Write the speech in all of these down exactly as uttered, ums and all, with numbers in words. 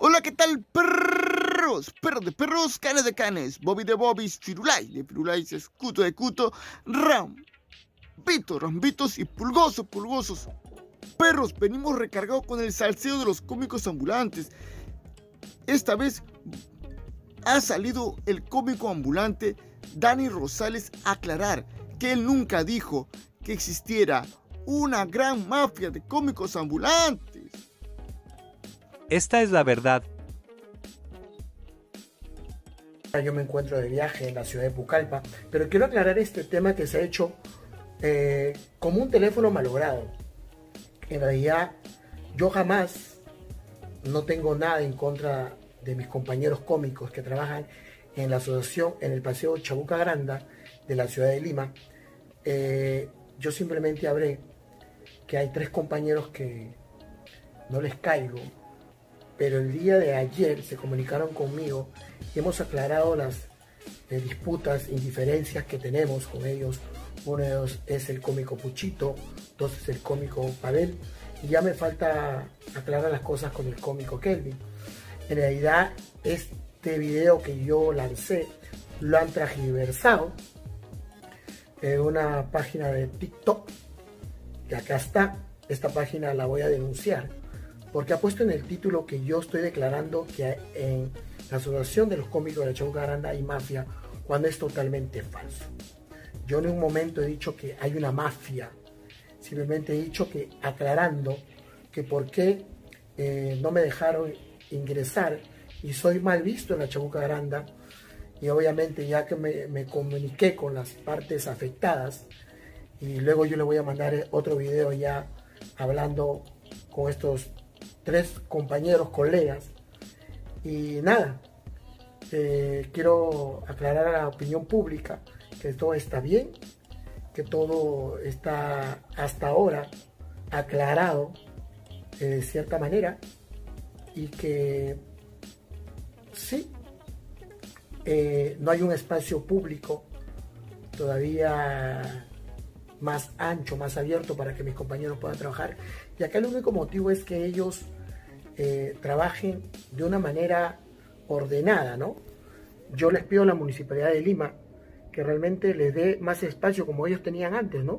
Hola, ¿qué tal, perros? Perros de perros, canes de canes, Bobby de bobis, Firulais de firulais, escuto de cuto, Rambito, rambitos y pulgosos, pulgosos. Perros, venimos recargados con el salseo de los cómicos ambulantes. Esta vez ha salido el cómico ambulante Dani Rosales a aclarar que él nunca dijo que existiera una gran mafia de cómicos ambulantes. Esta es la verdad. Yo me encuentro de viaje en la ciudad de Pucallpa, pero quiero aclarar este tema que se ha hecho eh, como un teléfono malogrado. En realidad, yo jamás no tengo nada en contra de mis compañeros cómicos que trabajan en la asociación en el Paseo Chabuca Granda de la ciudad de Lima. Eh, yo simplemente hablé que hay tres compañeros que no les caigo, pero el día de ayer se comunicaron conmigo y hemos aclarado las eh, disputas, indiferencias que tenemos con ellos. Uno de ellos es el cómico Puchito, dos es el cómico Pavel, y ya me falta aclarar las cosas con el cómico Kelvin. En realidad, este video que yo lancé lo han transversado en una página de TikTok, que acá está. Esta página la voy a denunciar porque ha puesto en el título que yo estoy declarando que en la asociación de los cómicos de la Chabuca Granda hay mafia, cuando es totalmente falso. Yo en un momento he dicho que hay una mafia, simplemente he dicho que aclarando que por qué eh, no me dejaron ingresar y soy mal visto en la Chabuca Granda, y obviamente ya que me, me comuniqué con las partes afectadas, y luego yo le voy a mandar otro video ya hablando con estos tres compañeros, colegas, y nada, eh, quiero aclarar a la opinión pública que todo está bien, que todo está hasta ahora aclarado eh, de cierta manera, y que sí, eh, no hay un espacio público todavía más ancho, más abierto para que mis compañeros puedan trabajar, y acá el único motivo es que ellos eh, trabajen de una manera ordenada, ¿no? Yo les pido a la Municipalidad de Lima que realmente les dé más espacio como ellos tenían antes, ¿no?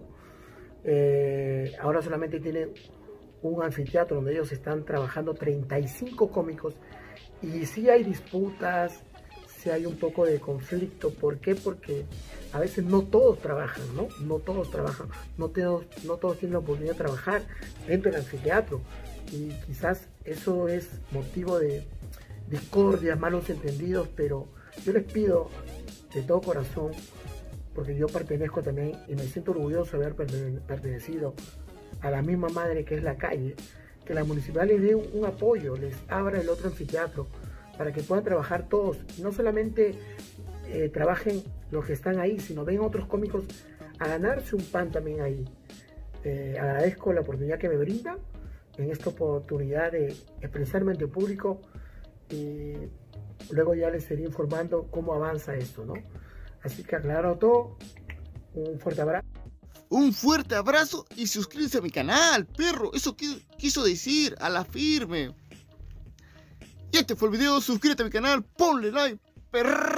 Eh, ahora solamente tienen un anfiteatro donde ellos están trabajando treinta y cinco cómicos, y sí hay disputas, sí hay un poco de conflicto. ¿Por qué? Porque a veces no todos trabajan, ¿no? No todos trabajan, no todos, no todos tienen la oportunidad de trabajar dentro del anfiteatro, y quizás eso es motivo de discordias, malos entendidos, pero yo les pido de todo corazón, porque yo pertenezco también y me siento orgulloso de haber pertenecido a la misma madre que es la calle, que la municipalidad les dé un, un apoyo, les abra el otro anfiteatro para que puedan trabajar todos, y no solamente eh, trabajen los que están ahí, sino ven otros cómicos a ganarse un pan también ahí. Eh, agradezco la oportunidad que me brinda en esta oportunidad de expresarme ante el público, y luego ya les estaré informando cómo avanza esto, ¿no? Así que aclarado todo, un fuerte abrazo. Un fuerte abrazo y suscríbete a mi canal, perro. Eso quiso decir, a la firme. Y este fue el video, suscríbete a mi canal, ponle like, perro.